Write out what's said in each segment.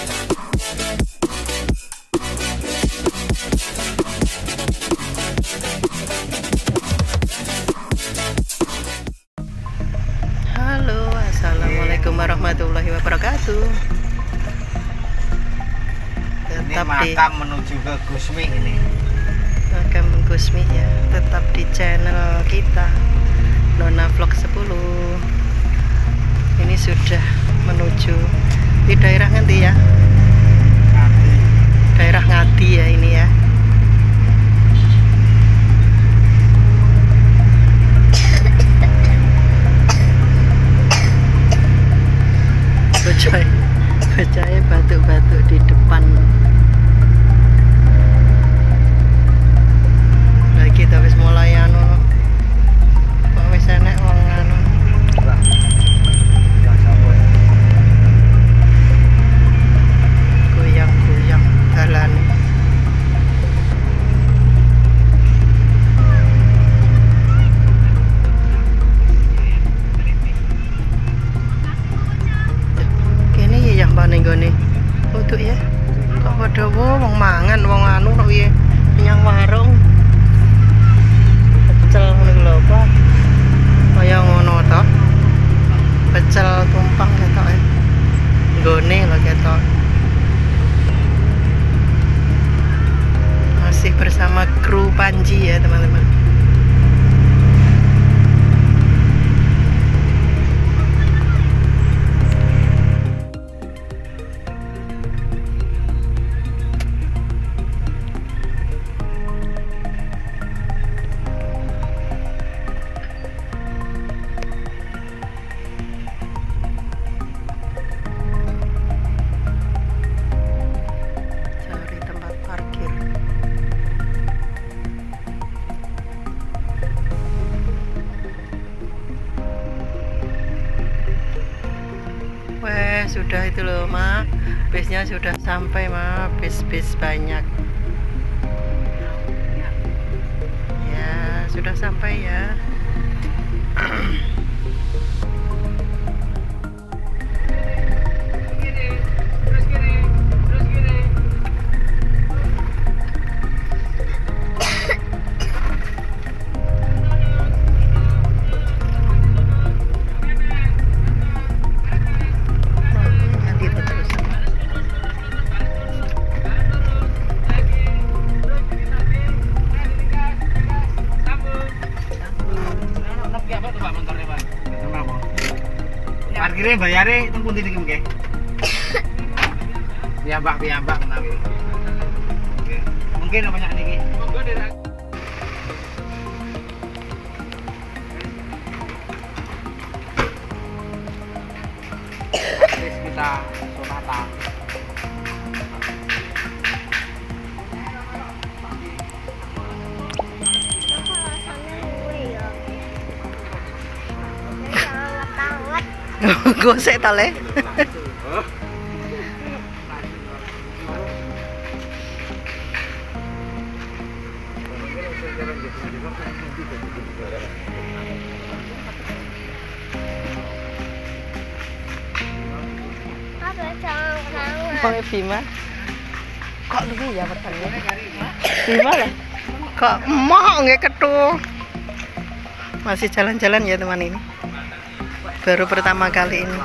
Halo, assalamualaikum warahmatullahi wabarakatuh. Tetap ini makam menuju ke Gusmi ini. Makam Gusmi ya, tetap di channel kita Nona Vlog 10. Ini sudah menuju di daerah nanti ya. Ngadi. Daerah Ngadi ya ini ya. Bocah batuk-batuk di depan. Lagi kita wis mulai anu. Kok wis enek wong anu. Goyang-goyang dalane. Nenggone untuk ya kok padha wong mangan wong anu kok piye menyang warung pecel ngono lho Pak kaya ngono to pecel tumpang ketok e nggone lho ketok masih bersama kru Panji ya teman-teman. Weh, sudah itu loh, Ma. Bisnya sudah sampai, Ma. Bis-bis banyak. Ya, sudah sampai ya. Parkirnya bayarnya itu pun titik mungkin. Piyambak menawi. Mungkin banyak niki. Terus kita sonata. Gosek tale. Apa Bima? Kok begini ya pertanyaan? Bima lah. Kok mau nggak ketu? Masih jalan-jalan ya teman ini. Baru pertama kali ini.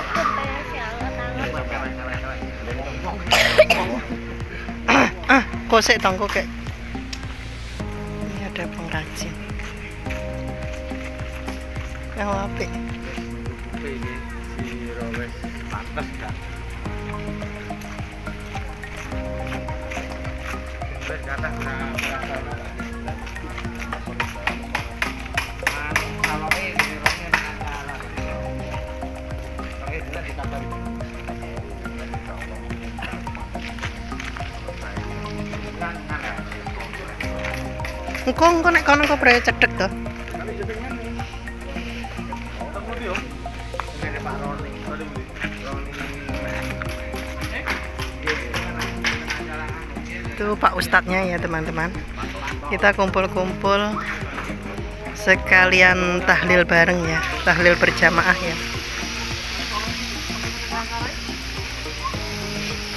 Kosek tongko kayak. Ini ada pengrajin. Yang apik. Ini si Robes pantas kan. Berkata engko nek kono kok bre cedhek to. Itu Pak Ustadznya ya teman-teman. Kita kumpul-kumpul sekalian tahlil bareng ya, tahlil berjamaah ya.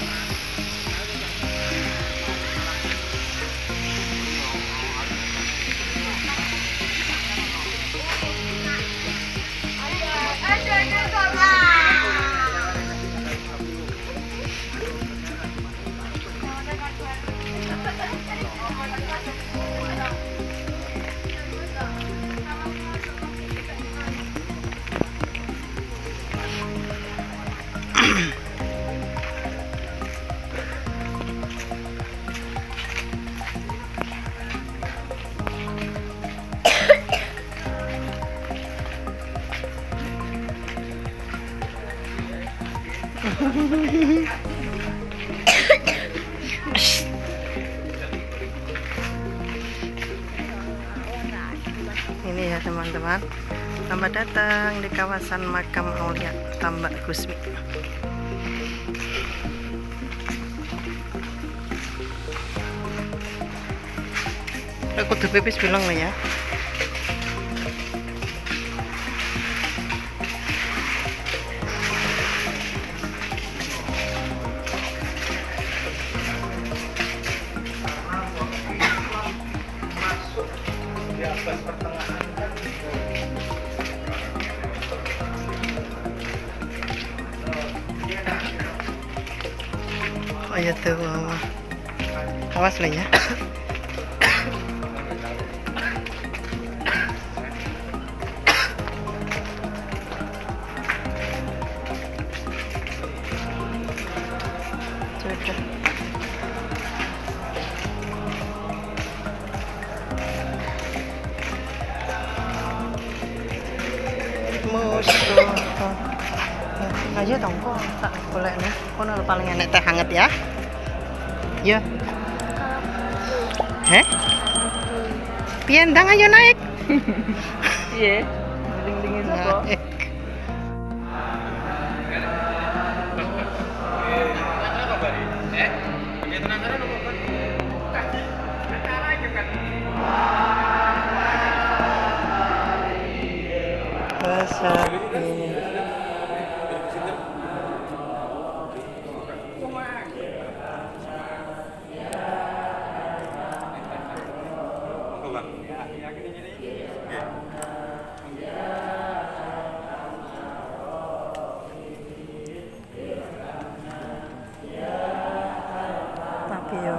Selamat datang di kawasan Makam Aulia Tambak Gusmi. Aku tuh pipis bilang nih ya. Oh ya tuh, awas lah ya. Sudah. Musuh. Aja dong kok, tak boleh nih. Kok nol paling enak teh hangat ya? Ya. Heh? Piendang ayo naik. Iya, dingin-dingin apa? Tapi yo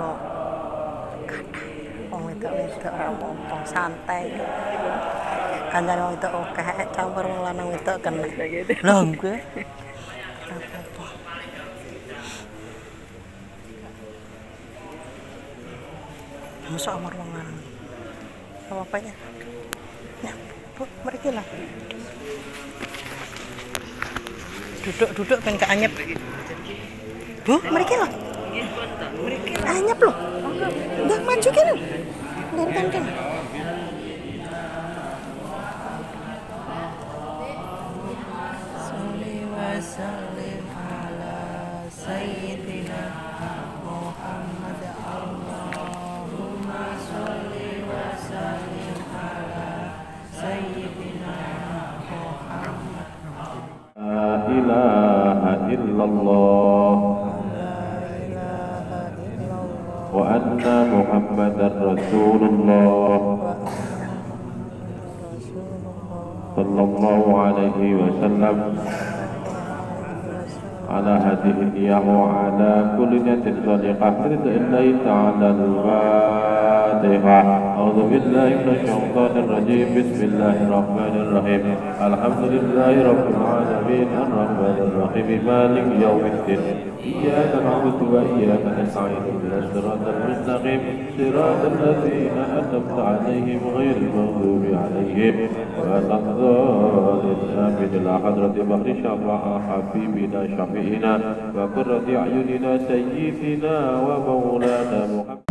wong wedok rampung santai. Kanjane wong wedok akeh campur wong lanang wedok kena. Lho gue. Apa-apa. Masa amar wong lanang. Apa-apa ya? Ya, Bu, mriki lah. Duduk ben gak anyep. Bu, mriki lah. Anyep loh. Udah maju kan? Kan. Sholli wa sallim ala sayyidina Muhammad. Allahumma sholli wa sallim ala sayyidina Muhammad. La ilaha illallah wa anna Muhammadar Rasulullah sallallahu alaihi wasallam ala hadhihi niyah wa ala kulli niyatin salihah lillahi ta'ala al-Fatihah. A'udzu billahi minasy syaithanir rajim. Bismillahirrahmanir rahim. Alhamdulillahi rabbil alamin arrahmanir rahim maliki yaumiddin. Iyyaka na'budu wa iyyaka nasta'in ihdinas siratal mustaqim siratal ladzina an'amta 'alaihim ghairil maghdubi 'alaihim waladdallin. Amin. Ila hadrati bahri syafa'a habibina syafi'ina wa qurrati a'yunina sayyidina wa maulana Muhammad.